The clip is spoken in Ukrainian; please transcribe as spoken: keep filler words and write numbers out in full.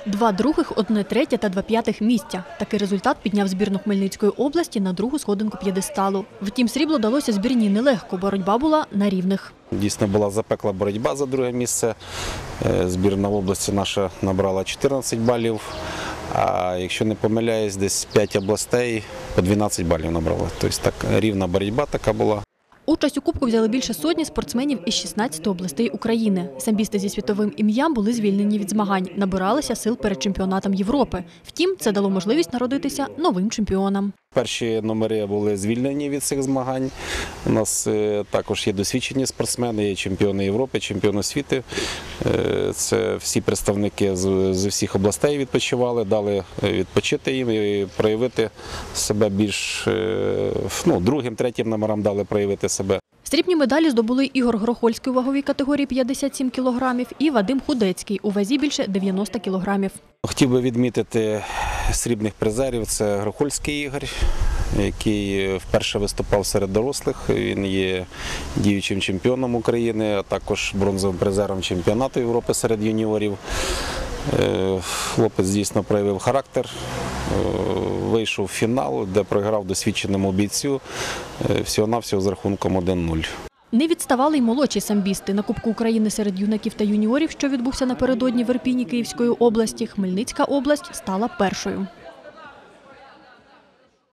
Два других, одне третє та два п'ятих місця. Такий результат підняв збірну Хмельницької області на другу сходинку п'єдесталу. Втім, срібло далося збірній нелегко, боротьба була на рівних. Дійсно була запекла боротьба за друге місце. Збірна області наша набрала чотирнадцять балів, а якщо не помиляюсь, десь п'ять областей по дванадцять балів набрали. Тобто так, рівна боротьба така була. Участь у Кубку взяли більше сотні спортсменів із шістнадцяти областей України. Самбісти зі світовим ім'ям були звільнені від змагань, набиралися сил перед чемпіонатом Європи. Втім, це дало можливість народитися новим чемпіонам. Перші номери були звільнені від цих змагань. У нас також є досвідчені спортсмени, є чемпіони Європи, чемпіони світу. Це всі представники з усіх областей відпочивали, дали відпочити їм і проявити себе більш, ну, другим, третім номерам дали проявити себе. Срібні медалі здобули Ігор Грохольський у ваговій категорії п'ятдесят сім кілограмів і Вадим Худецький у вазі більше дев'яноста кілограмів. Хотів би відмітити срібних призерів. Це Грохольський Ігор, який вперше виступав серед дорослих. Він є діючим чемпіоном України, а також бронзовим призером чемпіонату Європи серед юніорів. Хлопець дійсно проявив характер, вийшов в фінал, де програв досвідченому бійцю всього-навсього з рахунком один нуль. Не відставали й молодші самбісти. На Кубку України серед юнаків та юніорів, що відбувся напередодні в Ірпіні Київської області, Хмельницька область стала першою.